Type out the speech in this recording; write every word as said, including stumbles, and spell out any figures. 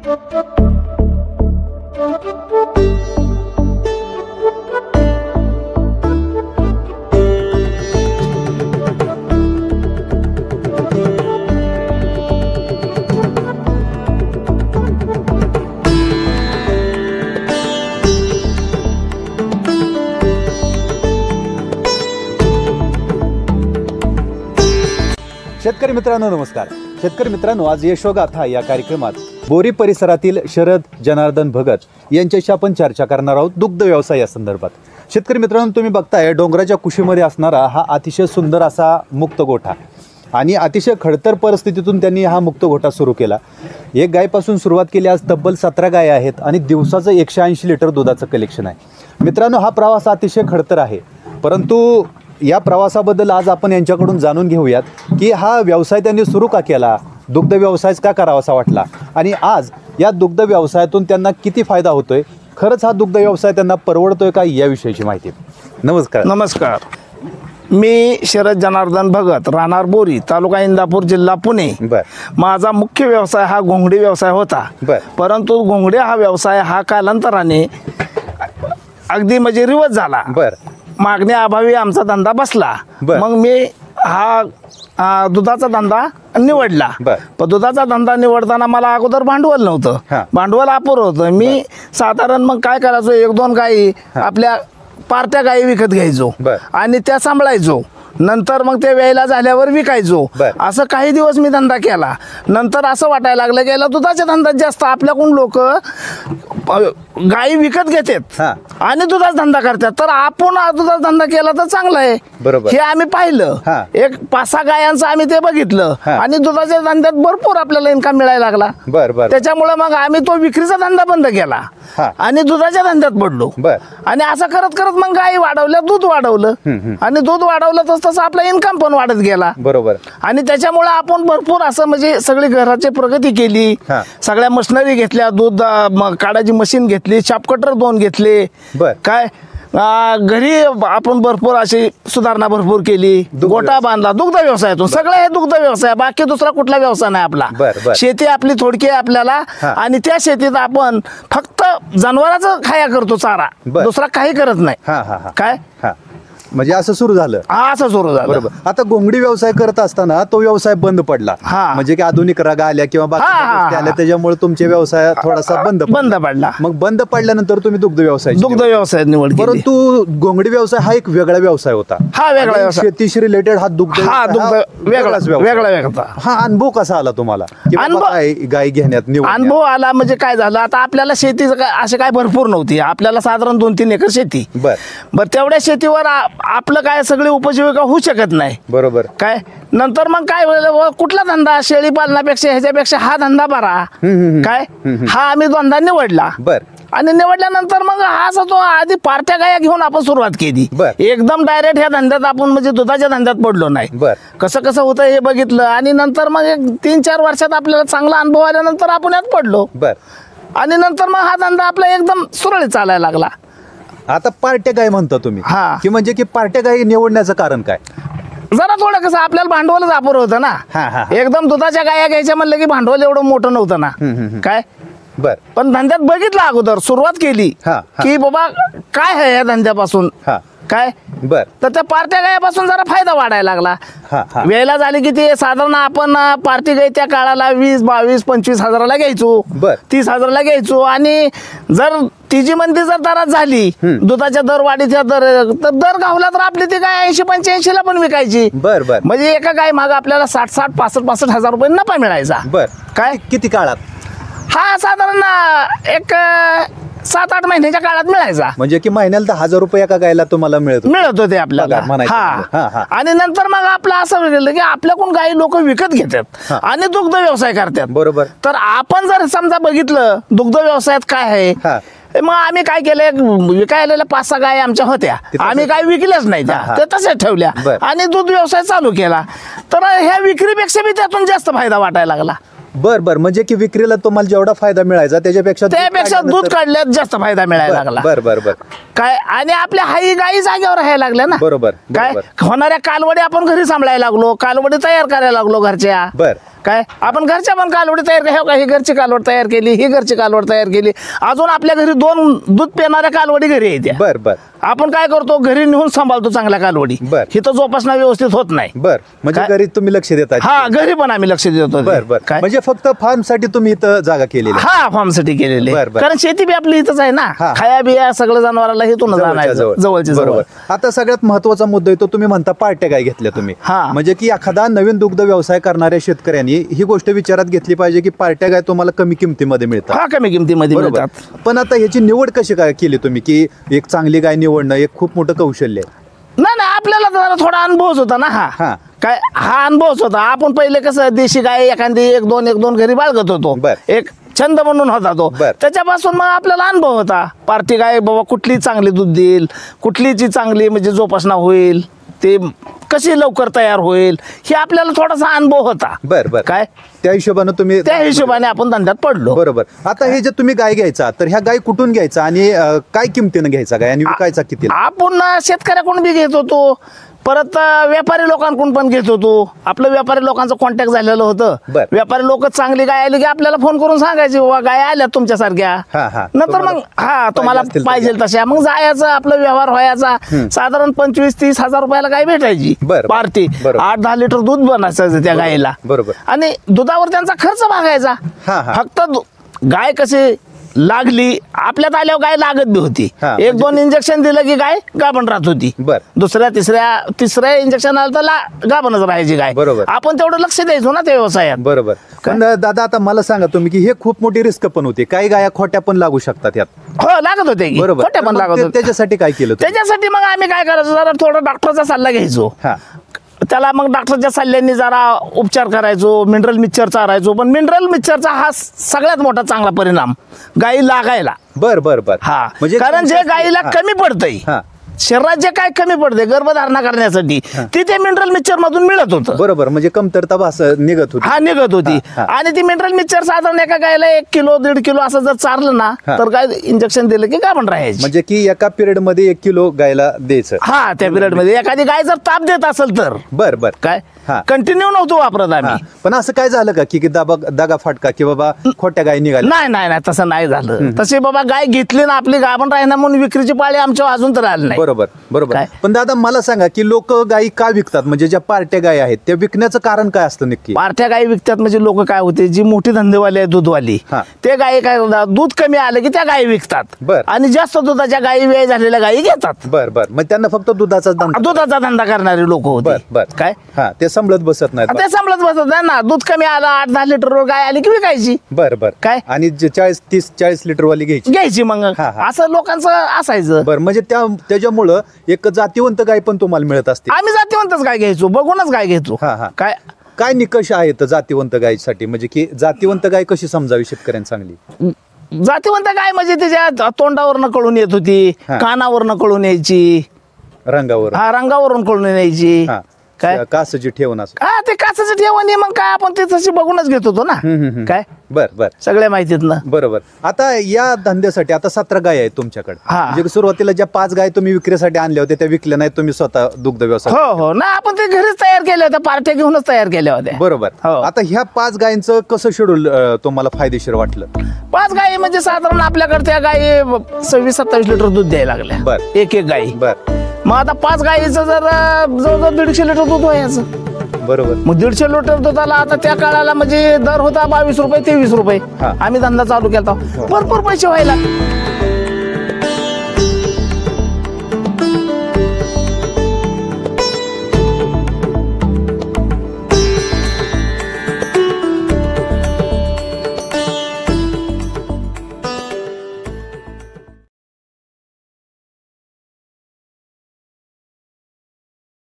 शेतकरी मित्रांनो नमस्कार. शेतकरी मित्रांनो, आज यशोगाथा या कार्यक्रमात बोरी परिसरातील शरद जनार्दन भगत यांच्याशी आपण चर्चा करणार आहोत दुग्ध व्यवसाय या संदर्भात. शेतकरी मित्रांनो, तुम्ही बघताय डोंगराच्या कुशीमध्ये असणारा हा अतिशय सुंदर असा मुक्त गोठा आणि अतिशय खडतर परिस्थितीतून त्यांनी हा मुक्त गोठा सुरू केला. एक गायपासून सुरुवात केली, आज तब्बल सतरा गाय आहेत आणि दिवसाचं एकशे ऐंशी लिटर दुधाचं कलेक्शन आहे. मित्रांनो, हा प्रवास अतिशय खडतर आहे, परंतु या प्रवासाबद्दल आज आपण यांच्याकडून जाणून घेऊयात की हा व्यवसाय त्यांनी सुरू का केला, दुग्ध व्यवसायच का करावासा वाटला आणि आज या दुग्ध व्यवसायातून त्यांना किती फायदा होतोय, खरंच हा दुग्ध व्यवसाय त्यांना परवडतोय का, याविषयीची माहिती. नमस्कार. नमस्कार. मी शरद जनार्दन भगत, राहणार बोरी, तालुका इंदापूर, जिल्हा पुणे. बर. माझा मुख्य व्यवसाय हा घोंगडी व्यवसाय होता. बर. परंतु घोंगडी हा व्यवसाय हा कालांतराने अगदी म्हणजे रिवर्स झाला. बर. मागण्याअभावी आमचा धंदा बसला. मग मी हा आ, दुधाचा धंदा निवडला. पण दुधाचा धंदा निवडताना मला अगोदर भांडवल नव्हतं, भांडवल अपुरं होतं. मी साधारण मग काय करायचो, एक दोन गायी आपल्या पार्ट्या गायी विकत घ्यायचो आणि त्या सांभाळायचो. नंतर मग ते वेळेला झाल्यावर विकायचो. असं काही दिवस मी धंदा केला. नंतर असं वाटायला लागलं की याला दुधाच्या धंद्यात जास्त आपल्याकडून लोक गायी विकत घेतात आणि दुधाचा धंदा करतात, तर आपण दुधाचा धंदा केला तर चांगला आहे. हे आम्ही पाहिलं. एक पाच सहा गायांचं आम्ही ते बघितलं आणि दुधाच्या धंद्यात भरपूर आपल्याला इन्कम मिळायला लागला. त्याच्यामुळे मग आम्ही तो विक्रीचा धंदा बंद केला आणि दुधाच्या धंद्यात पडलो. आणि असं करत करत मग गायी वाढवल्या, दूध वाढवलं आणि दूध वाढवलं तसं तसं आपला इन्कम पण वाढत गेला. बरोबर. आणि त्याच्यामुळे आपण भरपूर असं म्हणजे सगळी घराची प्रगती केली. सगळ्या मशिनरी घेतल्या, दूध काढायची मशीन घेतली, चापकटर दोन घेतले. काय घरी आपण भरपूर अशी सुधारणा भरपूर केली. गोठा बांधला दुग्ध व्यवसायातून. सगळं हे दुग्ध व्यवसाय, बाकी दुसरा कुठला व्यवसाय नाही आपला. शेती आपली थोडकी आहे आपल्याला आणि त्या शेतीत आपण फक्त जनावरांचं खाया करतो, चारा, दुसरा काही करत नाही. काय म्हणजे असं सुरू झालं. हा, असं सुरू झालं. बरोबर. आता घोंगडी व्यवसाय करत असताना तो व्यवसाय बंद पडला, म्हणजे की आधुनिक रगा आल्या किंवा बाकी आल्या, त्याच्यामुळे तुमचे व्यवसाय थोडासा बंद बंद पडला. मग बंद पडल्यानंतर तुम्ही दुग्ध व्यवसाय दुग्ध व्यवसाय निवड. परंतु घोंगडी व्यवसाय हा एक वेगळा व्यवसाय होता. हा वेगळा व्यवसाय, शेतीशी रिलेटेड हा दुग्ध हा दुग्ध वेगळाच वेगळा वेगळा. हा अनुभव कसा आला तुम्हाला गाय घेण्यात? अनुभव आला म्हणजे काय झालं, आता आपल्याला शेती असे काय भरपूर नव्हती. आपल्याला साधारण दोन तीन एकर शेती. बर बर तेवढ्या शेतीवर आपलं काय सगळी उपजीविका होऊ शकत नाही. बरोबर. काय नंतर मग काय कुठला धंदा, शेळी पालनापेक्षा ह्याच्यापेक्षा हा धंदा बरा. काय हा आम्ही धंदा निवडला. बर. आणि निवडल्यानंतर मग हा असा तो आधी पार्ट्या गाया घेऊन आपण सुरुवात केली. एकदम डायरेक्ट ह्या धंद्यात आपण म्हणजे दुधाच्या धंद्यात पडलो नाही. कसं कसं होतं हे बघितलं आणि नंतर मग एक तीन चार वर्षात आपल्याला चांगला अनुभव आल्यानंतर आपण यात पडलो. बर. आणि नंतर मग हा धंदा आपला एकदम सुरळीत चालायला लागला. आता पार्ट्या गाय म्हणता तुम्ही, की म्हणजे की पार्ट्या गाय निवडण्याचं कारण काय? जरा थोडं कसं आपल्याला भांडवलच अपुरं होतं ना. एकदम दुधाच्या गाया घ्यायच्या म्हणलं की भांडवल एवढं मोठं नव्हतं ना. काय बर. पण धंद्यात बघितलं अगोदर, सुरुवात केली की बाबा काय आहे या धंद्यापासून. काय बर. तर त्या पार्ट्या गायापासून जरा फायदा वाढायला लागला. वेळेला झाली की ते साधारण आपण पार्टी गाय त्या काळाला वीस बावीस पंचवीस हजाराला घ्यायचो, तीस हजाराला घ्यायचो. आणि जर तिची मंदी जर दरात झाली, दुधाच्या दर वाढीच्या दर तर दर गावला तर आपली ती गाय ऐंशी पंच्याऐंशी ला पण विकायची. बर बर. म्हणजे एका गाय माग आपल्याला साठ साठ पासष्ट पासष्ट हजार रुपये नफा मिळायचा. बर. काय किती काळात? हा साधारण एक सात आठ महिन्याच्या काळात मिळायचा. म्हणजे की महिन्याला दहा हजार रुपये एका गायला तुम्हाला मिळत मिळत होते आपल्याला. हा. आणि नंतर मग आपलं असं गेलं की आपल्याकडून गायी लोक विकत घेतात आणि दुग्ध व्यवसाय करतात. बरोबर. तर आपण जर समजा बघितलं दुग्ध व्यवसायात काय आहे, मग आम्ही काय केलं, विकायला पाच सहा गाय आमच्या होत्या, आम्ही काय विकल्याच नाही, त्या तशाच ठेवल्या आणि दूध व्यवसाय चालू केला. तर ह्या विक्रीपेक्षा बी त्यातून जास्त फायदा वाटायला लागला. बर बर. म्हणजे की विक्रीला तुम्हाला जेवढा फायदा मिळायचा त्याच्यापेक्षा त्यापेक्षा दूध काढल्यात जास्त फायदा मिळायला लागला. बर बर बर. काय आणि आपल्या हाई गायी जागेवर राहायला लागल्या ना. बरोबर. काय होणाऱ्या कालवडी आपण घरी सांभाळायला लागलो, कालवडी तयार करायला लागलो घरच्या. बर. काय आपण घरच्या पण कालवडी तयार केली, हो का, ही घरची कालवड तयार केली, ही घरची कालवड तयार केली. अजून आपल्या घरी दोन दूध पिणाऱ्या कालवडी घरी येत्या. बर बर. आपण काय करतो, घरी नेऊन सांभाळतो चांगल्या कालवडी. बर. हिथं जोपासना व्यवस्थित होत नाही. बर, म्हणजे काय? घरी तुम्ही लक्ष देता? हा, घरी पण आम्ही लक्ष देतो. बर बर. काय म्हणजे फक्त फार्म साठी तुम्ही इथं जागा केलेली आहे? हा, फार्म साठी केलेले. बर, बर. कारण शेती बी आपली इथंच आहे ना, हा. खाया बिया सगळं जनावराला हिथून जवळच्या जवळ. जवळची जवळ. बरोबर. आता सगळ्यात महत्वाचा मुद्दा येतो, तुम्ही म्हणता पार्ट्या गाय घेतल्या तुम्ही. हा. म्हणजे की एखादा नवीन दुग्ध व्यवसाय करणाऱ्या शेतकऱ्यांनी ही गोष्ट विचारात घेतली पाहिजे की पार्ट्या गाय तुम्हाला कमी किमतीमध्ये मिळतात. हा, कमी किमतीमध्ये बरोबर. मिळतात. पण आता ह्याची निवड कशी काय केली तुम्ही, की एक चांगली गाय निवडणं एक खूप मोठं कौशल्य आहे? नाही नाही, आपल्याला जरा थोडा अनुभवच होता ना. हा. हा काय, हा अनुभवच होता. आपण पहिले कसं देशी गाय एखादी एक दोन एक दोन घरी बाळगत होतो. बर. एक छंद म्हणून होता तो. बर. त्याच्यापासून मग आपल्याला अनुभव होता, पार्टी गाय बाबा कुठली चांगली दूध देईल, कुठलीची चांगली म्हणजे जोपासना होईल, ते कशी लवकर तयार होईल, हे आपल्याला थोडासा अनुभव होता. बर बर. काय त्या हिशोबानं तुम्ही त्या हिशोबाने आपण धंद्यात पडलो. बरोबर. आता हे जे तुम्ही गाय घ्यायचा, तर ह्या गाय कुठून घ्यायचा आणि अं, काय किमतीनं घ्यायचा गाय आणि विकायचा किती? आपण शेतकऱ्याकडून बी घेत होतो, परत अं, व्यापारी लोकांकडून पण घेत होतो. आपलं व्यापारी लोकांचं कॉन्टॅक्ट झालेलं होतं. बर. व्यापारी लोक चांगली गाय आली की आपल्याला फोन करून सांगायचे, बाबा गाय आल्या तुमच्यासारख्या. हा, हा. नंतर मग हा तुम्हाला पाहिजे असतील पाहिजे तशा मग जायचं, आपला व्यवहार व्हायचा. साधारण पंचवीस तीस हजार रुपयाला गाय भेटायची. बर. पार्टी बरोबर. आठ दहा लिटर दूध बनायचं त्या गायीला. बरोबर. आणि दुधावर त्यांचा खर्च भागायचा. हा, हा. फक्त दु- गाय कशी लागली आपल्यात आल्यावर गाय लागत बी होती. हा, एक म्हणजे- दोन इंजेक्शन दिलं की गाय गाभण राहत होती. बर. दुसऱ्या तिसऱ्या तिसऱ्या इंजेक्शन आलं तर ला- गाभणच राहायची गाय. बरोबर. आपण तेवढं लक्ष द्यायचो ना त्या व्यवसायात. बरोबर. पण दादा आता मला सांगा तुम्ही की हे खूप मोठी रिस्क पण होती, काही गाया खोट्या पण लागू शकतात यात. हो, लागत होते की. बरोबर. खोट्या तर पण मग लागत ते- होते. त्याच्यासाठी काय केलं तुम्ही? त्याच्यासाठी मग आम्ही काय करायचो, जरा थोडा डॉक्टरचा सल्ला घ्यायचो. हा. त्याला मग डॉक्टरच्या सल्ल्याने जरा उपचार करायचो, मिनरल मिक्सचर चारायचो. पण मिनरल मिक्सचरचा हा सगळ्यात मोठा चांगला परिणाम गाई लागायला. बर बर बर. हा, म्हणजे कारण जे गाईला हा. कमी पडतंय, हा. शरीरात जे काय कमी पडते गर्भधारणा करण्यासाठी, ती ते मिनरल मिक्सचर मधून मिळत होतं. बरोबर. म्हणजे कमतरता भास निघत होती. हा, निघत होती. हा, हा. आणि ती मिनरल मिक्सचर साधारण एका गायला एक किलो दीड किलो असं जर चारलं ना, हा. तर गाय इंजेक्शन दिलं की गाभण राहायची. म्हणजे की एका पिरियड मध्ये एक किलो गायला द्यायचं. हा, त्या पिरियड मध्ये एखादी गाय जर ताप देत असेल तर बर बर. काय हा. कंटिन्यू नव्हतो वापरत हा. आम्ही. पण असं काय झालं का की की दाबा दागा फाटका की बाबा खोट्या गाय निघाल्या? नाही नाही नाही, तसं नाही झालं. तशी बाबा गाय घेतली ना आपली गाभण राहिना म्हणून विक्रीची पाळी आमच्या अजून तर आली नाही. बरोबर बरोबर. काय? पण दादा मला सांगा की लोक गायी का विकतात, म्हणजे ज्या पार्ट्या गाय आहेत त्या विकण्याचं कारण काय असतं नक्की? पार्ट्या गायी विकतात म्हणजे लोक काय होते, जी मोठी धंदेवाली आहे दूधवाली, हा. ते गायी काय करतात, दूध कमी आलं की त्या गायी विकतात. बर. आणि जास्त दुधाच्या गायी वेळ झालेल्या गायी घेतात. बर बर. मग त्यांना फक्त दुधाचाच धंदा. दुधाचा धंदा करणारे लोक बर होते. बर. काय हा, ते सांभाळत बसत नाहीत. ते सांभाळत बसत नाही ना. दूध कमी आलं, आठ दहा लिटर गाय आली की विकायची. बर बर. काय? आणि जे चाळीस तीस चाळीस लिटर वाली घ्यायची. घ्यायची मग. हा, हा. असं लोकांचं असायचं. बर. म्हणजे त्या त्याच्यामुळं एक जातीवंत गाय पण तुम्हाला मिळत असते. आम्ही जातीवंतच गाय घ्यायचो, बघूनच गाय घ्यायचो. हा, हा. काय काय निकष आहेत जातीवंत गायीसाठी, म्हणजे की जातीवंत गाय कशी समजावी शेतकऱ्यांना चांगली? जातीवंत गाय म्हणजे त्याच्या तोंडावरनं कळून येत होती, हा. कानावरनं कळून यायची, रंगावर? हा रंगावरून कळून यायची. हा. काय? कासची ठेवून असं? हा, ते काचाचं ठेवण आहे, मग काय आपण ते तशी बघूनच घेत होतो ना. हम्म, हम्म. काय बर बर. सगळ्या माहितीत ना. बरोबर. आता या धंद्यासाठी आता सतरा गाय आहेत तुमच्याकडे. हा. म्हणजे सुरुवातीला ज्या पाच गाय तुम्ही विक्रीसाठी आणल्या होत्या त्या विकल्या नाहीत, तुम्ही स्वतः दुग्ध व्यवसाय? हो हो ना, आपण ते घरीच तयार केल्या होत्या, पार्ट्या घेऊनच तयार केल्या होत्या. बरोबर. हो. आता ह्या पाच गायींचं कसं शेड्यूल तुम्हाला फायदेशीर वाटलं? पाच गायी म्हणजे साधारण आपल्याकडे त्या गायी सव्वीस सत्तावीस लिटर दूध द्यायला लागल्या. बर. एक एक गायी. बर. मग आता पाच गायीचं जर अं, जवळजवळ दीडशे लिटर दूध व्हायचं. बरोबर. मग दीडशे लिटर दुधाला आता त्या काळाला म्हणजे दर होता बावीस रुपये तेवीस रुपये. हा. आम्ही धंदा चालू केला, भरपूर पैसे व्हायला.